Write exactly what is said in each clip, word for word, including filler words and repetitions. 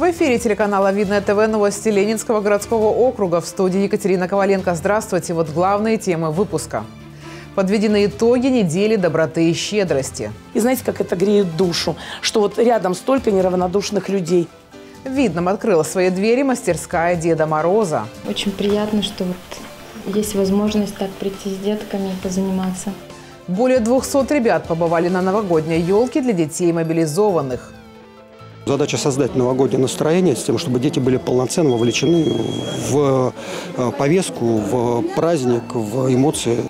В эфире телеканала «Видное ТВ» новости Ленинского городского округа. В студии Екатерина Коваленко. Здравствуйте. Вот главные темы выпуска. Подведены итоги недели доброты и щедрости. И знаете, как это греет душу, что вот рядом столько неравнодушных людей. В Видном открыла свои двери мастерская Деда Мороза. Очень приятно, что вот есть возможность так прийти с детками и позаниматься. Более двухсот ребят побывали на новогодней елке для детей мобилизованных. Задача создать новогоднее настроение с тем, чтобы дети были полноценно вовлечены в повестку, в праздник, в эмоции.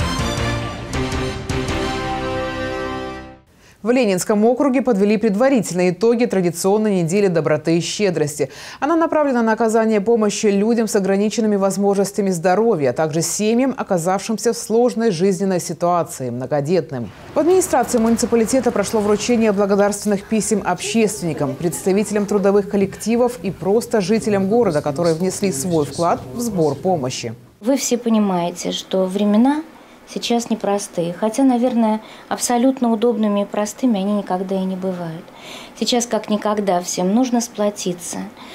В Ленинском округе подвели предварительные итоги традиционной недели доброты и щедрости. Она направлена на оказание помощи людям с ограниченными возможностями здоровья, а также семьям, оказавшимся в сложной жизненной ситуации, многодетным. В администрации муниципалитета прошло вручение благодарственных писем общественникам, представителям трудовых коллективов и просто жителям города, которые внесли свой вклад в сбор помощи. Вы все понимаете, что времена сейчас непростые, хотя, наверное, абсолютно удобными и простыми они никогда и не бывают. Сейчас как никогда всем нужно сплотиться.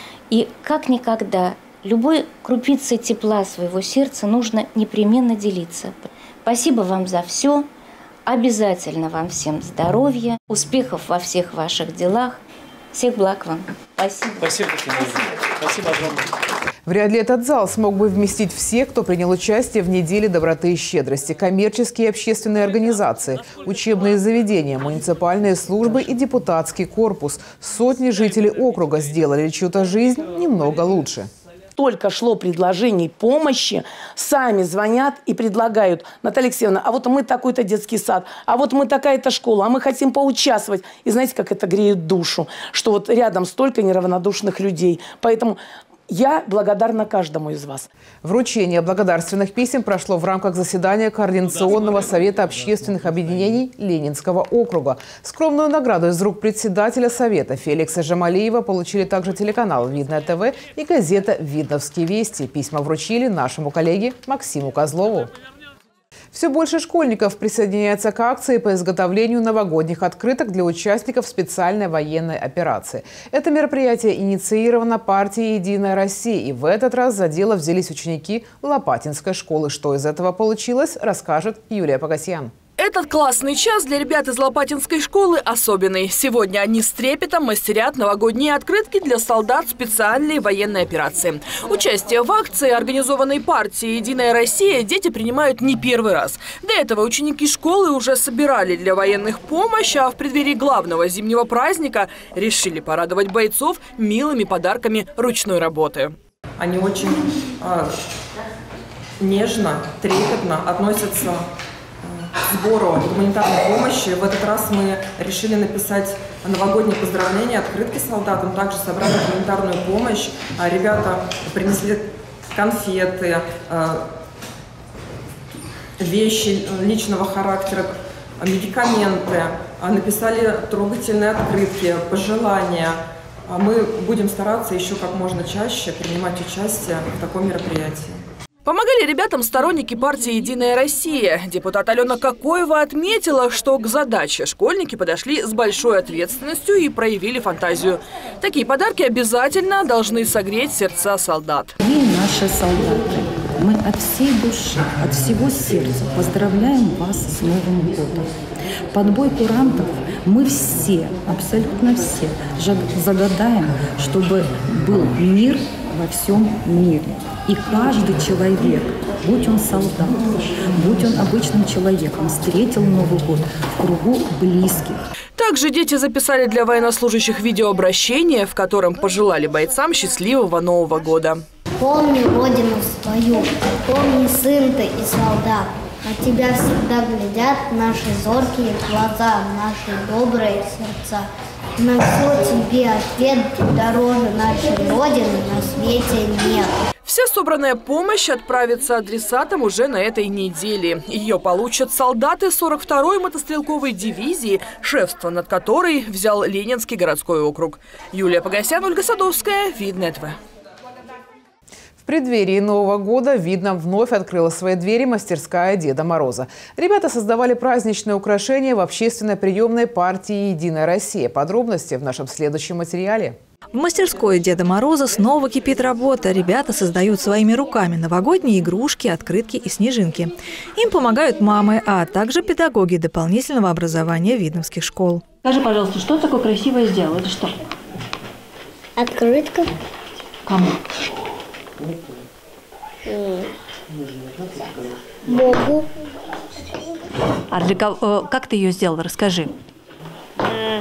И как никогда любой крупицей тепла своего сердца нужно непременно делиться. Спасибо вам за все. Обязательно вам всем здоровья, успехов во всех ваших делах. Всех благ вам. Спасибо. Спасибо, Спасибо огромное. Вряд ли этот зал смог бы вместить всех, кто принял участие в неделе доброты и щедрости. Коммерческие и общественные организации, учебные заведения, муниципальные службы и депутатский корпус. Сотни жителей округа сделали чью-то жизнь немного лучше. Только шло предложений помощи, сами звонят и предлагают: Наталья Алексеевна, а вот мы такой-то детский сад, а вот мы такая-то школа, а мы хотим поучаствовать. И знаете, как это греет душу, что вот рядом столько неравнодушных людей. Поэтому я благодарна каждому из вас. Вручение благодарственных писем прошло в рамках заседания Координационного совета общественных объединений Ленинского округа. Скромную награду из рук председателя совета Феликса Жамалиева получили также телеканал «Видное ТВ» и газета «Видновские вести». Письма вручили нашему коллеге Максиму Козлову. Все больше школьников присоединяются к акции по изготовлению новогодних открыток для участников специальной военной операции. Это мероприятие инициировано партией «Единая Россия», и в этот раз за дело взялись ученики Лопатинской школы. Что из этого получилось, расскажет Юлия Погосян. Этот классный час для ребят из Лопатинской школы особенный. Сегодня они с трепетом мастерят новогодние открытки для солдат специальной военной операции. Участие в акции, организованной партией «Единая Россия», дети принимают не первый раз. До этого ученики школы уже собирали для военных помощь, а в преддверии главного зимнего праздника решили порадовать бойцов милыми подарками ручной работы. Они очень э, нежно, трепетно относятся к сбору гуманитарной помощи. В этот раз мы решили написать новогодние поздравления, открытки солдатам, также собрали гуманитарную помощь. Ребята принесли конфеты, вещи личного характера, медикаменты, написали трогательные открытки, пожелания. Мы будем стараться еще как можно чаще принимать участие в таком мероприятии. Помогали ребятам сторонники партии «Единая Россия». Депутат Алена Кокоева отметила, что к задаче школьники подошли с большой ответственностью и проявили фантазию. Такие подарки обязательно должны согреть сердца солдат. Вы наши солдаты. Мы от всей души, от всего сердца поздравляем вас с Новым годом. Под бой курантов мы все, абсолютно все, загадаем, чтобы был мир во всем мире. И каждый человек, будь он солдат, будь он обычным человеком, встретил Новый год в кругу близких. Также дети записали для военнослужащих видеообращение, в котором пожелали бойцам счастливого Нового года. Помни родину свою, помни, сын ты и солдат. На тебя всегда глядят наши зоркие глаза, наши добрые сердца. На все тебе ответ дороже нашей родины на свете нет. Вся собранная помощь отправится адресатам уже на этой неделе. Ее получат солдаты сорок второй мотострелковой дивизии, шефство над которой взял Ленинский городской округ. Юлия Погосян, Ольга Садовская, Видное ТВ. В преддверии Нового года в Видном вновь открыла свои двери мастерская Деда Мороза. Ребята создавали праздничные украшения в общественной приемной партии «Единая Россия». Подробности в нашем следующем материале. В мастерской Деда Мороза снова кипит работа. Ребята создают своими руками новогодние игрушки, открытки и снежинки. Им помогают мамы, а также педагоги дополнительного образования видновских школ. Скажи, пожалуйста, что такое красивое сделал? Это что? Открытка. Кому? Богу. А для кого, как ты ее сделал? Расскажи. А,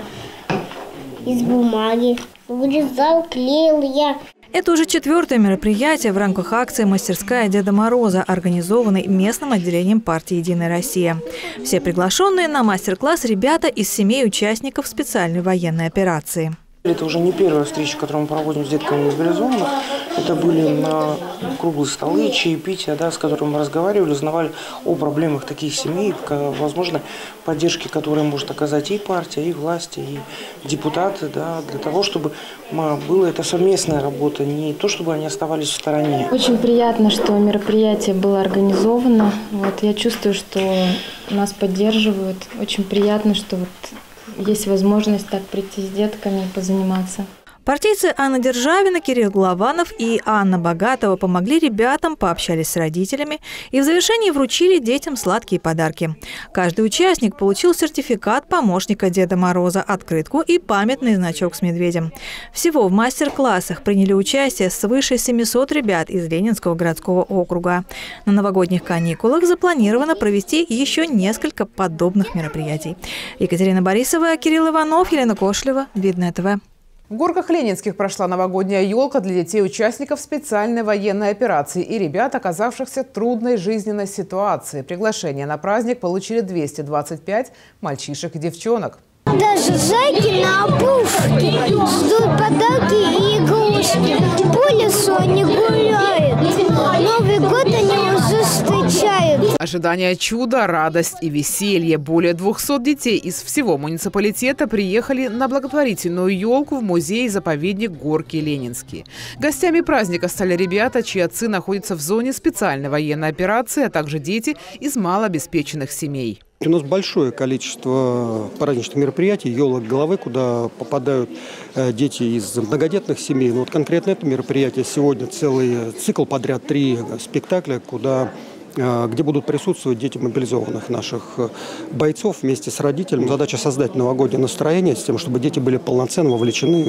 из бумаги. Вырезал, клеил я. Это уже четвертое мероприятие в рамках акции «Мастерская Деда Мороза», организованной местным отделением партии «Единая Россия». Все приглашенные на мастер-класс ребята из семей участников специальной военной операции. Это уже не первая встреча, которую мы проводим с детками мобилизованных. Это были на круглые столы, чаепития, да, с которыми мы разговаривали, узнавали о проблемах таких семей, возможно, поддержки, которые может оказать и партия, и власти, и депутаты, да, для того, чтобы была это совместная работа, не то, чтобы они оставались в стороне. Очень приятно, что мероприятие было организовано. Вот, я чувствую, что нас поддерживают. Очень приятно, что вот есть возможность так прийти с детками и позаниматься. Партийцы Анна Державина, Кирилл Голованов и Анна Богатова помогли ребятам, пообщались с родителями и в завершении вручили детям сладкие подарки. Каждый участник получил сертификат помощника Деда Мороза, открытку и памятный значок с медведем. Всего в мастер-классах приняли участие свыше семисот ребят из Ленинского городского округа. На новогодних каникулах запланировано провести еще несколько подобных мероприятий. Екатерина Борисова, Кирилл Иванов, Елена Кошлева, Видное ТВ. В Горках Ленинских прошла новогодняя елка для детей-участников специальной военной операции и ребят, оказавшихся в трудной жизненной ситуации. Приглашение на праздник получили двести двадцать пять мальчишек и девчонок. Даже зайки на опушке ждут подарки и игрушки. По лесу они гуляют, Новый год они уже встречают. Ожидание чуда, радость и веселье. Более двухсот детей из всего муниципалитета приехали на благотворительную елку в музей-заповедник Горки Ленинские. Гостями праздника стали ребята, чьи отцы находятся в зоне специальной военной операции, а также дети из малообеспеченных семей. У нас большое количество праздничных мероприятий, елок головы, куда попадают дети из многодетных семей. Но вот конкретно это мероприятие сегодня целый цикл подряд, три спектакля, куда, где будут присутствовать дети мобилизованных наших бойцов вместе с родителями. Задача создать новогоднее настроение с тем, чтобы дети были полноценно вовлечены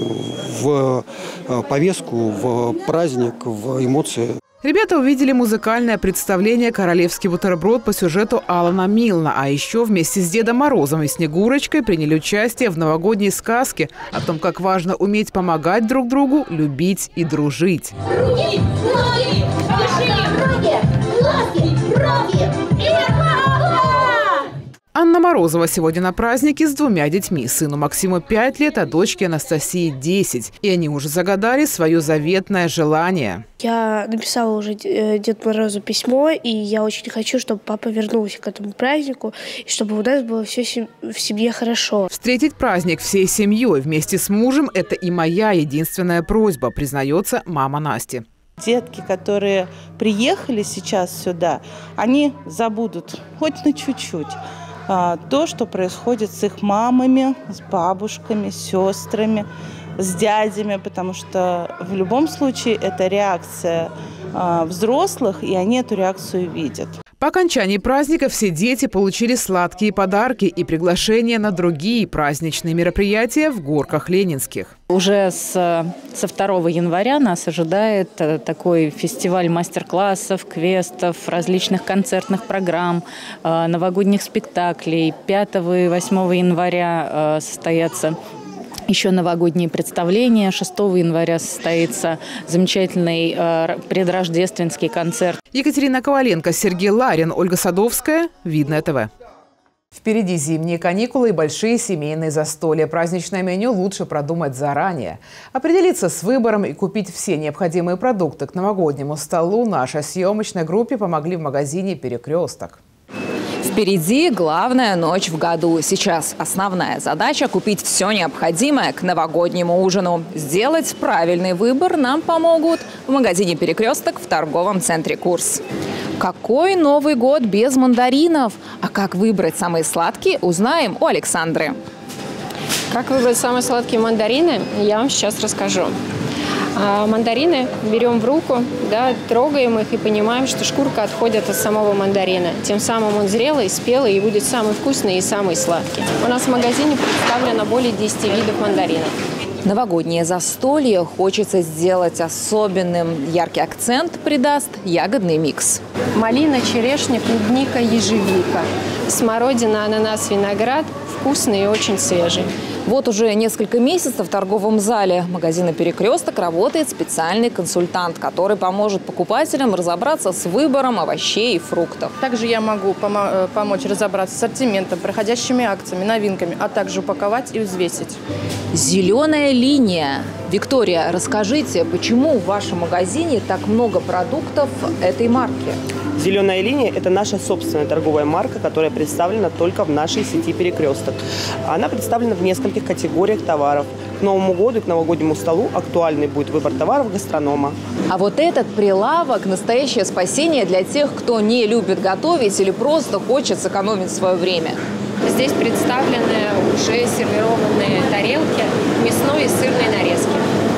в повестку, в праздник, в эмоции. Ребята увидели музыкальное представление «Королевский бутерброд» по сюжету Алана Милна. А еще вместе с Дедом Морозом и Снегурочкой приняли участие в новогодней сказке о том, как важно уметь помогать друг другу, любить и дружить. Руки, ноги, движения, ноги, руки, Анна Морозова сегодня на празднике с двумя детьми. Сыну Максиму пять лет, а дочке Анастасии десять. И они уже загадали свое заветное желание. Я написала уже Деду Морозу письмо, и я очень хочу, чтобы папа вернулся к этому празднику, и чтобы у нас было все в семье хорошо. Встретить праздник всей семьей вместе с мужем – это и моя единственная просьба, признается мама Насти. Детки, которые приехали сейчас сюда, они забудут хоть на чуть-чуть то, что происходит с их мамами, с бабушками, с сестрами, с дядями, потому что в любом случае это реакция взрослых, и они эту реакцию видят. По окончании праздника все дети получили сладкие подарки и приглашения на другие праздничные мероприятия в Горках Ленинских. Уже с, со второго января нас ожидает такой фестиваль мастер-классов, квестов, различных концертных программ, новогодних спектаклей. пятого и восьмого января состоятся еще новогодние представления. шестого января состоится замечательный э, предрождественский концерт. Екатерина Коваленко, Сергей Ларин, Ольга Садовская. Видное ТВ. Впереди зимние каникулы и большие семейные застолья. Праздничное меню лучше продумать заранее. Определиться с выбором и купить все необходимые продукты к новогоднему столу нашей съемочной группе помогли в магазине «Перекресток». Впереди главная ночь в году. Сейчас основная задача – купить все необходимое к новогоднему ужину. Сделать правильный выбор нам помогут в магазине «Перекресток» в торговом центре «Курс». Какой Новый год без мандаринов? А как выбрать самые сладкие, узнаем у Александры. Как выбрать самые сладкие мандарины, я вам сейчас расскажу. А мандарины берем в руку, да, трогаем их и понимаем, что шкурка отходит от самого мандарина. Тем самым он зрелый, спелый и будет самый вкусный и самый сладкий. У нас в магазине представлено более десяти видов мандаринов. Новогоднее застолье хочется сделать особенным. Яркий акцент придаст ягодный микс. Малина, черешня, клубника, ежевика. Смородина, ананас, виноград. Вкусный и очень свежий. Вот уже несколько месяцев в торговом зале магазина «Перекресток» работает специальный консультант, который поможет покупателям разобраться с выбором овощей и фруктов. Также я могу помо- помочь разобраться с ассортиментом, проходящими акциями, новинками, а также упаковать и взвесить. Зеленая линия. Виктория, расскажите, почему в вашем магазине так много продуктов этой марки? «Зеленая линия» – это наша собственная торговая марка, которая представлена только в нашей сети «Перекресток». Она представлена в нескольких категориях товаров. К Новому году и к новогоднему столу актуальный будет выбор товаров гастронома. А вот этот прилавок – настоящее спасение для тех, кто не любит готовить или просто хочет сэкономить свое время. Здесь представлены уже сервированные тарелки мясной и сырной нарезки.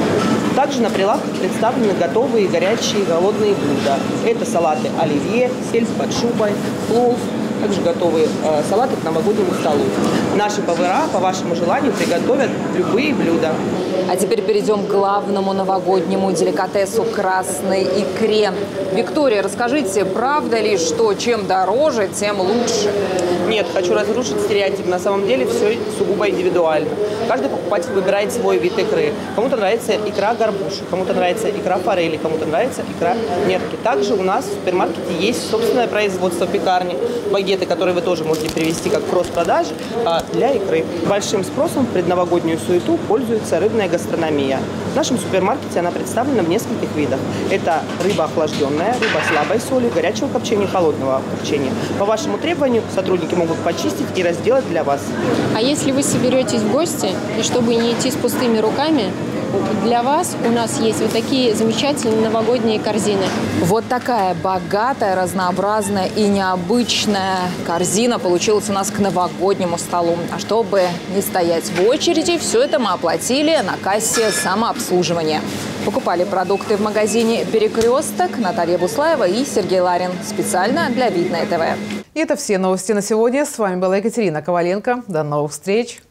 Также на прилавках представлены готовые горячие голодные блюда. Это салаты оливье, сельдь под шубой, плов, также готовые э, салаты к новогоднему столу. Наши повара по вашему желанию приготовят любые блюда. А теперь перейдем к главному новогоднему деликатесу – красной икре. Виктория, расскажите, правда ли, что чем дороже, тем лучше? Нет, хочу разрушить стереотип. На самом деле все сугубо индивидуально. Каждый покупатель выбирает свой вид икры. Кому-то нравится икра горбуши, кому-то нравится икра форели, кому-то нравится икра нерки. Также у нас в супермаркете есть собственное производство пекарни, багеты, которые вы тоже можете привезти как кросс-продажи для икры. Большим спросом в предновогоднюю суету пользуется рыбная гастрономия. В нашем супермаркете она представлена в нескольких видах. Это рыба охлажденная, рыба слабой соли, горячего копчения, холодного копчения. По вашему требованию сотрудники могут почистить и разделать для вас. А если вы соберетесь в гости, и чтобы не идти с пустыми руками, для вас у нас есть вот такие замечательные новогодние корзины. Вот такая богатая, разнообразная и необычная корзина получилась у нас к новогоднему столу. А чтобы не стоять в очереди, все это мы оплатили на кассе самообслуживания. Покупали продукты в магазине «Перекресток» Наталья Буслаева и Сергей Ларин. Специально для Видное ТВ. И это все новости на сегодня. С вами была Екатерина Коваленко. До новых встреч.